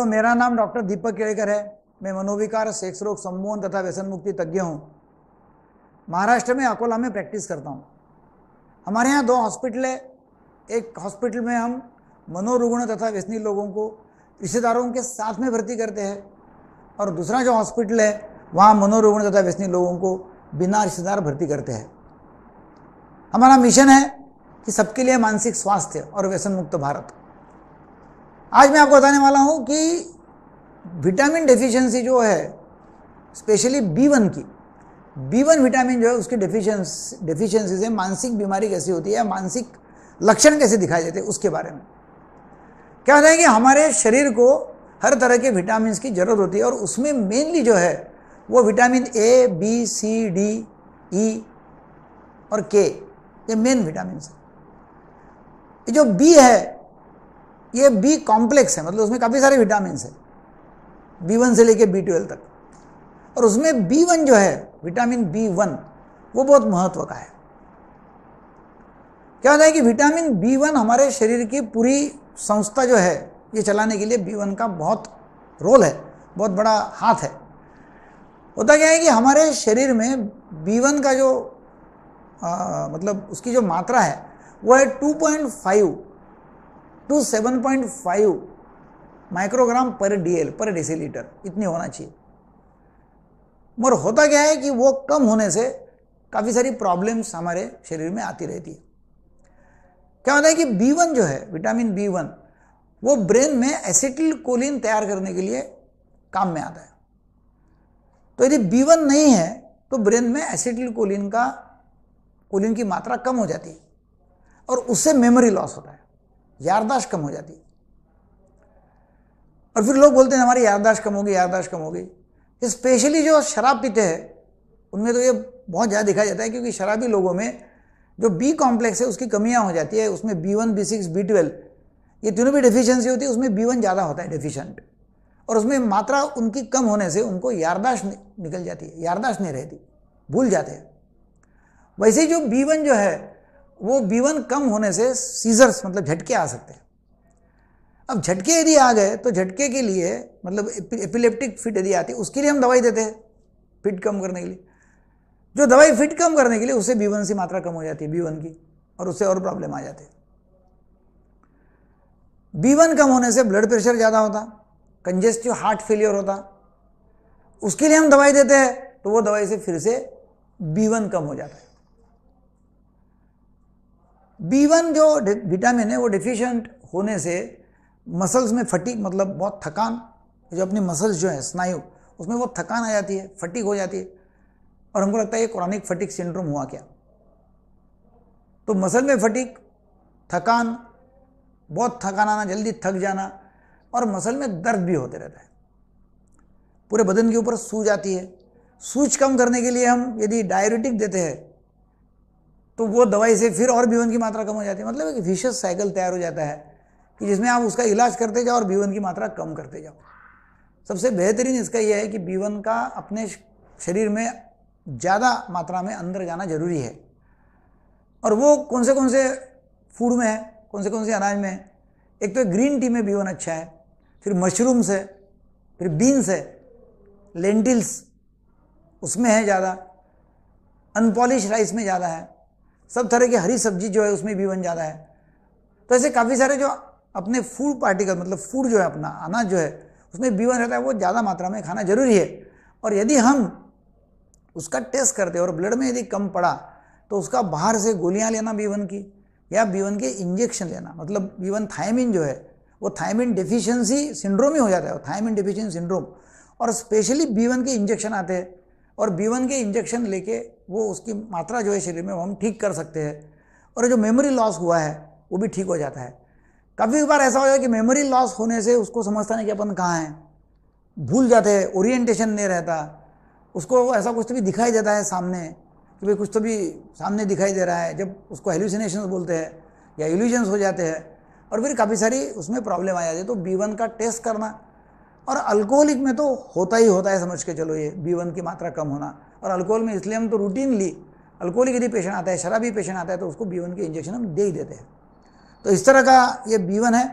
Hello, मेरा नाम doctor दीपक केड़कर है। मैं मनोविकार, सेक्स रोग, सम्मोहन तथा व्यसन मुक्ति तज्ञ हूँ। महाराष्ट्र में अकोला में प्रैक्टिस करता हूँ। हमारे यहाँ 2 हॉस्पिटल है। एक हॉस्पिटल में हम मनोरुग्ण तथा व्यसनी लोगों को रिश्तेदारों के साथ में भर्ती करते हैं, और दूसरा जो हॉस्पिटल है वहाँ मनोरुग्ण तथा व्यसनी लोगों को बिना रिश्तेदार भर्ती करते हैं। हमारा मिशन है कि सबके लिए मानसिक स्वास्थ्य और व्यसन मुक्त भारत। आज मैं आपको बताने वाला हूँ कि विटामिन डेफिशिएंसी जो है, स्पेशली B1 की, B1 विटामिन जो है उसकी डेफिशिएंसी से मानसिक बीमारी कैसी होती है, मानसिक लक्षण कैसे दिखाई देते हैं, उसके बारे में। क्या होता है कि हमारे शरीर को हर तरह के विटामिन की जरूरत होती है, और उसमें मेनली जो है वो vitamin A, B, C, D, E और K, ये मेन विटामिन है। ये जो B है ये B कॉम्प्लेक्स है, मतलब उसमें काफ़ी सारे विटामिन है, B1 से लेके B12 तक। और उसमें B1 जो है, विटामिन B1, वो बहुत महत्व का है। क्या होता है कि विटामिन B1 हमारे शरीर की पूरी संस्था जो है ये चलाने के लिए B1 का बहुत रोल है, बहुत बड़ा हाथ है। होता क्या है कि हमारे शरीर में B1 का जो मतलब उसकी जो मात्रा है वो है 2.5 to 7.5 माइक्रोग्राम पर DL पर डेसीलीटर, इतनी होना चाहिए। मगर होता क्या है कि वो कम होने से काफ़ी सारी प्रॉब्लम्स हमारे शरीर में आती रहती है। क्या होता है कि B1 जो है, विटामिन B1, वो ब्रेन में एसिटिल कोलिन तैयार करने के लिए काम में आता है। तो यदि B1 नहीं है तो ब्रेन में एसिटिल कोलिन की मात्रा कम हो जाती है, और उससे मेमोरी लॉस होता है, याददाश्त कम हो जाती है। और फिर लोग बोलते हैं हमारी याददाश्त कम होगी, याददाश्त कम होगी। स्पेशली जो शराब पीते हैं उनमें तो ये बहुत ज़्यादा दिखाई देता है, क्योंकि शराबी लोगों में जो B कॉम्प्लेक्स है उसकी कमियां हो जाती है। उसमें B1, B6, B12, ये तीनों भी डेफिशिएंसी होती है। उसमें B1 ज़्यादा होता है, डेफिशिएंट, और उसमें मात्रा उनकी कम होने से उनको याददाश्त निकल जाती है, याददाश्त नहीं रहती, भूल जाते हैं। वैसे जो B1 जो है वो B1 कम होने से सीजर्स, मतलब झटके आ सकते हैं। अब झटके यदि आ गए तो झटके के लिए, मतलब एपिलेप्टिक फिट यदि आती है, उसके लिए हम दवाई देते हैं फिट कम करने के लिए। जो दवाई फिट कम करने के लिए, उससे B1 की मात्रा कम हो जाती है, B1 की, और उससे और प्रॉब्लम आ जाती है। B1 कम होने से ब्लड प्रेशर ज़्यादा होता, कंजेस्टिव हार्ट फेलियर होता, उसके लिए हम दवाई देते हैं, तो वो दवाई से फिर से B1 कम हो जाता है। B1 जो विटामिन है वो डेफिशिएंट होने से मसल्स में फटीग, मतलब बहुत थकान, जो अपनी मसल्स जो है, स्नायु, उसमें बहुत थकान आ जाती है, फटीग हो जाती है, और हमको लगता है ये क्रॉनिक फटीग सिंड्रोम हुआ क्या। तो मसल में फटीग, थकान, बहुत थकान आना, जल्दी थक जाना, और मसल में दर्द भी होते रहता है, पूरे बदन के ऊपर सूज आती है। सूज कम करने के लिए हम यदि डायरेटिक देते हैं तो वो दवाई से फिर और B1 की मात्रा कम हो जाती है। मतलब एक विशियस साइकिल तैयार हो जाता है कि जिसमें आप उसका इलाज करते जाओ और B1 की मात्रा कम करते जाओ। सबसे बेहतरीन इसका यह है कि B1 का अपने शरीर में ज़्यादा मात्रा में अंदर जाना जरूरी है। और वो कौन से फूड में है, कौन से अनाज में है। एक तो ग्रीन टी में B1 अच्छा है, फिर मशरूम्स है, फिर बीन्स है, लेंटिल्स उसमें है ज़्यादा, अनपॉलिश राइस में ज़्यादा है, सब तरह की हरी सब्जी जो है उसमें B1 ज़्यादा है। तो ऐसे काफ़ी सारे जो अपने फूड पार्टिकल, मतलब फूड जो है, अपना अनाज जो है, उसमें B1 रहता है, वो ज़्यादा मात्रा में खाना जरूरी है। और यदि हम उसका टेस्ट करते हैं और ब्लड में यदि कम पड़ा तो उसका बाहर से गोलियां लेना B1 की, या B1 के इंजेक्शन लेना, मतलब B1 थायमिन जो है वो थायमिन डेफिशिएंसी सिंड्रोम ही हो जाता है, थायमिन डेफिशिएंसी सिंड्रोम। और स्पेशली B1 के इंजेक्शन आते हैं, और B1 के इंजेक्शन लेके वो उसकी मात्रा जो है शरीर में वो हम ठीक कर सकते हैं, और जो मेमोरी लॉस हुआ है वो भी ठीक हो जाता है। काफ़ी बार ऐसा हो जाए कि मेमोरी लॉस होने से उसको समझता नहीं कि अपन कहाँ हैं, भूल जाते हैं, ओरिएंटेशन नहीं रहता, उसको ऐसा कुछ तो भी दिखाई देता है सामने, कि भाई कुछ तो भी सामने दिखाई दे रहा है, जब उसको हेलुसिनेशंस बोलते हैं या इल्यूजन्स हो जाते हैं, और फिर काफ़ी सारी उसमें प्रॉब्लम आ जाती है। तो B1 का टेस्ट करना, और अल्कोहलिक में तो होता ही होता है, समझ के चलो, ये B1 की मात्रा कम होना। और अल्कोहल में इसलिए हम तो रूटीनली, अल्कोहलिक यदि पेशेंट आता है, शराबी पेशेंट आता है, तो उसको B1 के इंजेक्शन हम दे ही देते हैं। तो इस तरह का ये B1 है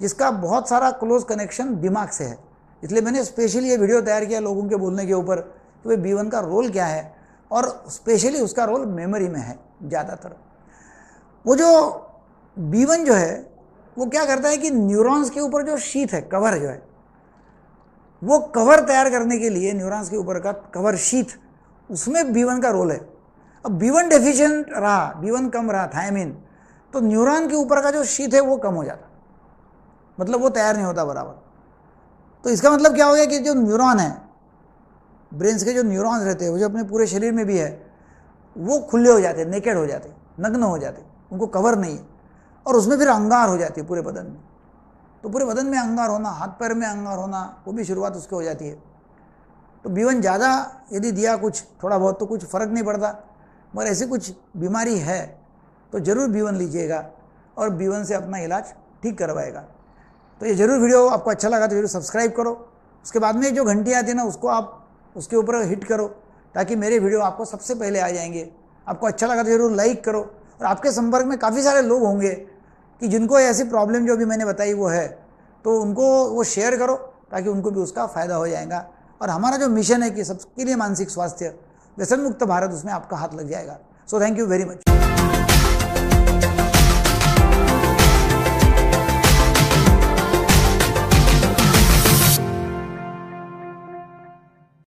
जिसका बहुत सारा क्लोज कनेक्शन दिमाग से है। इसलिए मैंने स्पेशली ये वीडियो तैयार किया लोगों के बोलने के ऊपर कि भाई B1 का रोल क्या है, और स्पेशली उसका रोल मेमोरी में है ज़्यादातर। वो जो B1 जो है वो क्या करता है कि न्यूरॉन्स के ऊपर जो शीट है, कवर जो है, वो कवर तैयार करने के लिए न्यूरॉन्स के ऊपर का कवर शीट, उसमें B1 का रोल है। अब B1 डेफिशिएंट रहा, B1 कम रहा, थायमिन, तो न्यूरॉन के ऊपर का जो शीट है वो कम हो जाता, मतलब वो तैयार नहीं होता बराबर। तो इसका मतलब क्या हो गया कि जो न्यूरॉन है, ब्रेन्स के जो न्यूरॉन्स रहते हैं, वो जो अपने पूरे शरीर में भी है, वो खुले हो जाते, नेकेड हो जाते, नग्न हो जाते, उनको कवर नहीं है, और उसमें फिर अंगार हो जाती है पूरे बदन में। तो पूरे बदन में अंगार होना, हाथ पैर में अंगार होना, वो भी शुरुआत उसके हो जाती है। तो B1 ज़्यादा यदि दिया कुछ थोड़ा बहुत तो कुछ फ़र्क नहीं पड़ता, मगर ऐसी कुछ बीमारी है तो ज़रूर B1 लीजिएगा और B1 से अपना इलाज ठीक करवाएगा। तो ये ज़रूर वीडियो आपको अच्छा लगा तो ज़रूर सब्सक्राइब करो। उसके बाद में जो घंटी आती है ना, उसको आप उसके ऊपर हिट करो ताकि मेरे वीडियो आपको सबसे पहले आ जाएंगे। आपको अच्छा लगा तो ज़रूर लाइक करो, और आपके संपर्क में काफ़ी सारे लोग होंगे कि जिनको ऐसी प्रॉब्लम जो भी मैंने बताई वो है, तो उनको वो शेयर करो ताकि उनको भी उसका फ़ायदा हो जाएगा। और हमारा जो मिशन है कि सबके लिए मानसिक स्वास्थ्य, व्यसन मुक्त भारत, उसमें आपका हाथ लग जाएगा। So thank you very much.